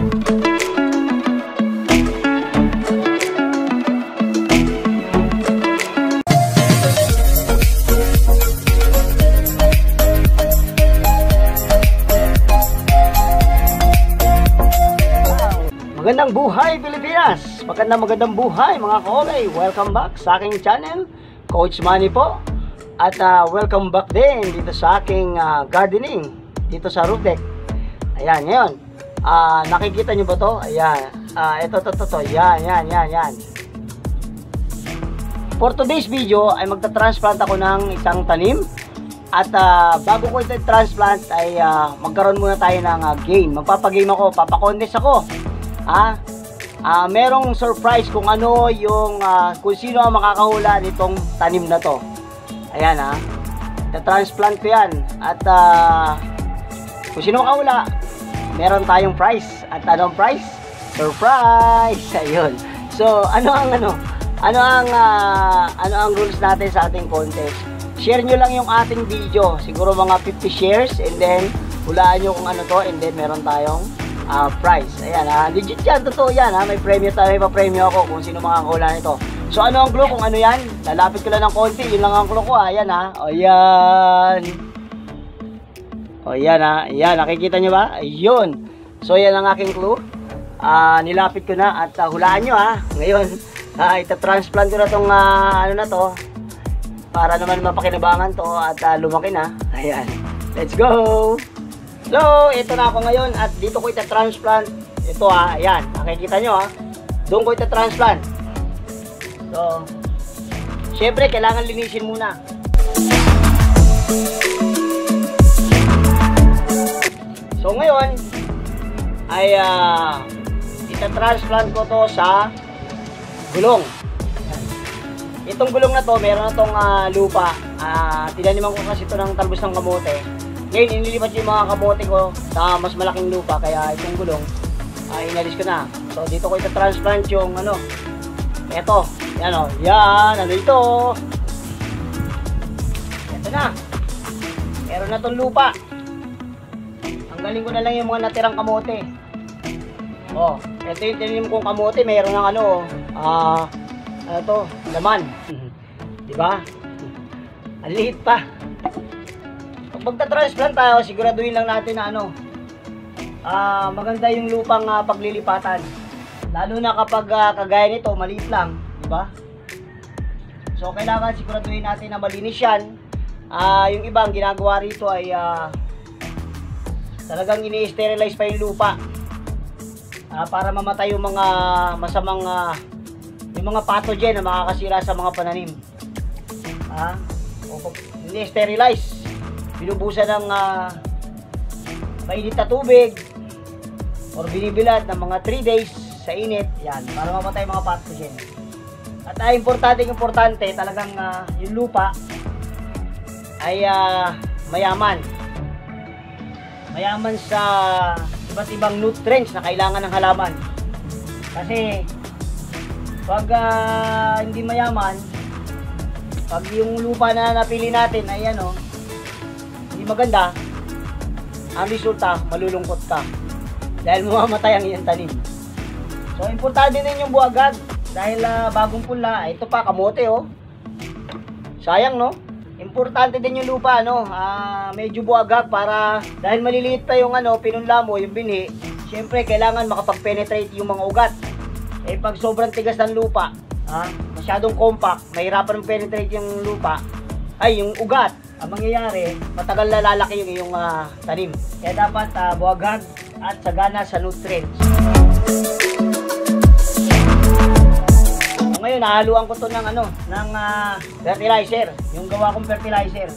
Magandang buhay Pilipinas! Magandang buhay mga kaolay! Welcome back sa aking channel, Coach Manny po. At welcome back din dito sa aking gardening, dito sa roof deck. Ayan, ngayon. Nakikita nyo ba to? Ayan. Ito. Yan. For today's video ay magta-transplant ako ng isang tanim. At bago ko ito transplant ay magkaroon muna tayo ng game. Magpapagame ako, papakondes ako. Merong surprise kung ano yung kung sino ang makakahula nitong tanim na to. Ayan transplant ko yan. At kung sino makahula, meron tayong prize. At anong prize? Surprise! Ayun. So ano ang rules natin sa ating contest? Share nyo lang yung ating video, siguro mga 50 shares, and then hulaan nyo kung ano to, and then meron tayong prize. Ayan legit yan, totoo yan may premyo tayo, may pa-premyo ako kung sino makakahula nito. So ano ang clue kung ano yan? Lalapit ko lang ng konti, yun lang ang clue ko. Ayan ayan, nakikita nyo ba? Ayun. So yan ang aking clue. Nilapit ko na at hulaan nyo ngayon. Ita-transplant ko na tong ano na to para naman mapakinabangan to at lumaki na. Ayan, let's go! So, ito na ako ngayon at dito ko ita-transplant. Ito ayan, nakikita nyo doon ko ita-transplant. So, syempre kailangan linisin muna. So, ngayon ay ita-transplant ko to sa gulong. Itong gulong na to, meron na tong lupa. Tinaniman ko kasi ito ng talbos ng kamote. Ngayon, inilipat yung mga kamote ko sa mas malaking lupa, kaya itong gulong inalis ko na. So dito ko ita-transplant yung eto, yan ito. Ito na. Meron na tong lupa. Tanggalin ko na lang yung mga natirang kamote. Ito yung tinanim kong kamote, meron ng laman. Diba? Ang liit pa. Magta-transplant tayo, siguraduhin lang natin na maganda yung lupang paglilipatan. Lalo na kapag kagaya nito, maliit lang, di ba? So kailangan siguraduhin natin na malinis yan. Yung ibang ginagawa rito ay talagang ini-sterilize pa yung lupa para mamatay yung mga masamang yung mga pathogen na makakasira sa mga pananim. Ini-sterilize, binubusan ng mainit na tubig or binibilat ng mga 3 days sa init, yan, para mamatay mga pathogen. At importante talagang yung lupa ay mayaman sa iba't ibang nutrients na kailangan ng halaman. Kasi pag hindi mayaman, pag yung lupa na napili natin ay hindi maganda, ang resulta, malulungkot ka dahil mamamatay ang iyong tanim. So importante din yung buwagag dahil bagong pula. Ito pa, kamote sayang importante din yung lupa medyo buwagag para dahil maliliit pa yung pinunla mo, yung binhi. Syempre kailangan makapag-penetrate yung mga ugat. Pag sobrang tigas ng lupa, masyadong compact, mahirapan penetrate yung lupa, ay yung ugat, ang mangyayari, matagal na lalaki yung iyong tanim. Kaya dapat buwagag at sagana sa nutrients. So, ngayon nahaluan ko to ng fertilizer, yung gawa kong fertilizer.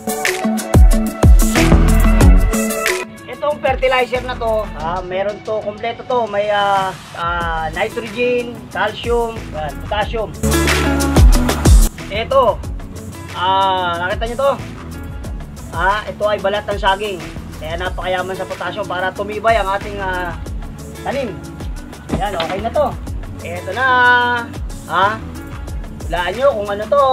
Itong fertilizer na to, meron to, kompleto to, may nitrogen, calcium, potassium. Ito, nakita nyo to? Ito ay balat ng saging. Kaya napakayaman sa potassium para tumibay ang ating tanim. Ayan, okay na to. Ito na. Hulaan nyo kung ano to.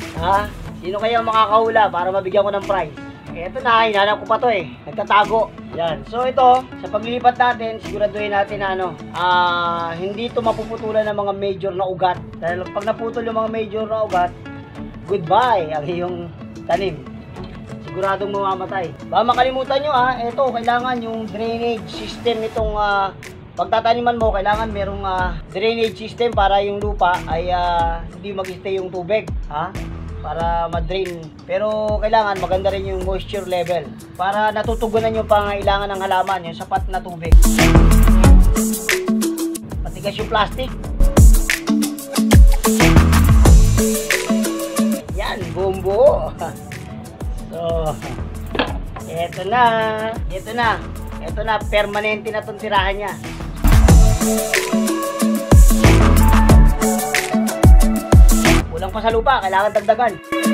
Sino kaya makakahula para mabigyan ko ng prize? Ito na, hinanap ko pa to nagtatago. Yan. So ito, sa paglilipat natin, siguraduhin natin na hindi ito mapuputulan ng mga major na ugat. Dahil pag naputol yung mga major na ugat, goodbye ang iyong tanim. Siguradong mamamatay. Baka makalimutan nyo ito, kailangan yung drainage system nitong pagtataniman mo, kailangan merong drainage system para yung lupa ay hindi mag-stay yung tubig. Para ma-drain. Pero kailangan maganda rin yung moisture level para natutugunan yung pangailangan ng halaman, yung sapat na tubig. Matigas yung plastic. Yan, buo. So, eto na, permanente na itong tirahan niya. Kulang pa sa lupa, kailangan dagdagan.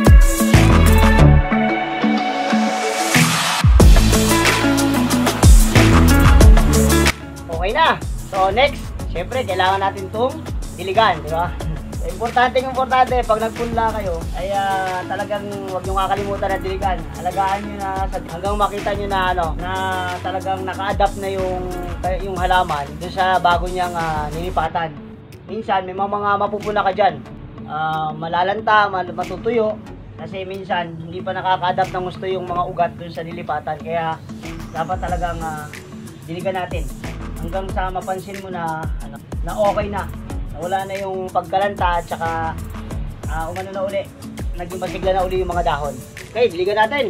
Okay na. So next, syempre kailangan natin itong diligan, di ba? So, importante pag nagpunla kayo ay talagang huwag nyo kakalimutan na diligan. Alagaan nyo na hanggang makita nyo na na talagang naka-adapt na yung halaman dun sa bago niyang nilipatan. Minsan may mga mapupuna ka dyan. Malalanta, matutuyo kasi minsan hindi pa nakaka-adapt ng gusto yung mga ugat dun sa nilipatan, kaya dapat talagang diligan natin hanggang sa mapansin mo na okay na, wala na yung pagkalanta at saka umano na uli, naging masigla na uli yung mga dahon. Okay, diligan natin.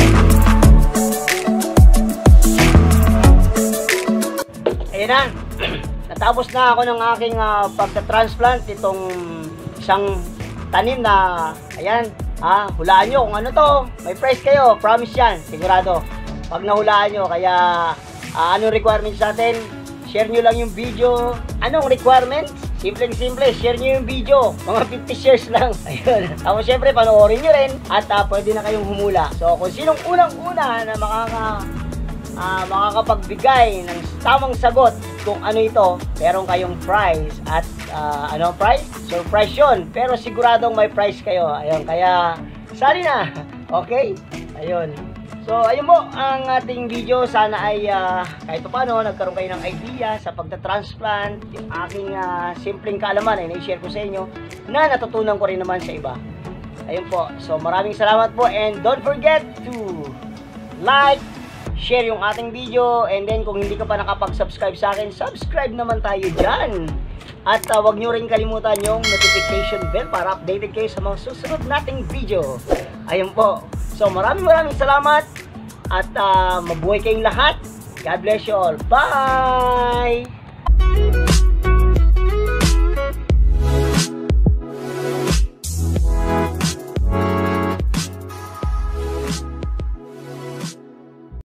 Ayan na, natapos na ako ng aking pagta-transplant itong isang tanim na, ayan, hulaan nyo kung ano to, may price kayo, promise yan, sigurado. Pag nahulaan nyo, kaya anong requirements natin, share nyo lang yung video. Anong requirements? Simple, share nyo yung video, mga 50 shares lang. Ayun, tapos syempre panoorin nyo rin at pwede na kayong humula. So kung sinong unang-una na makakapagbigay ng tamang sagot kung ano ito, meron kayong prize. At ano prize? Surprise yun, pero siguradong may prize kayo. Ayun, kaya sali na. Okay? Ayun. So ayun po ang ating video. Sana ay kahit paano nagkaroon kayo ng idea sa pagta-transplant. Yung aking simpleng kaalaman ay na-share ko sa inyo na natutunan ko rin naman sa iba. Ayun po. So maraming salamat po, and don't forget to like, share yung ating video, and then kung hindi ka pa nakapag-subscribe sa akin, subscribe naman tayo dyan. At huwag nyo rin kalimutan yung notification bell para updated kayo sa mga susunod nating video. Ayun po. So maraming salamat at mabuhay kayong lahat. God bless you all. Bye!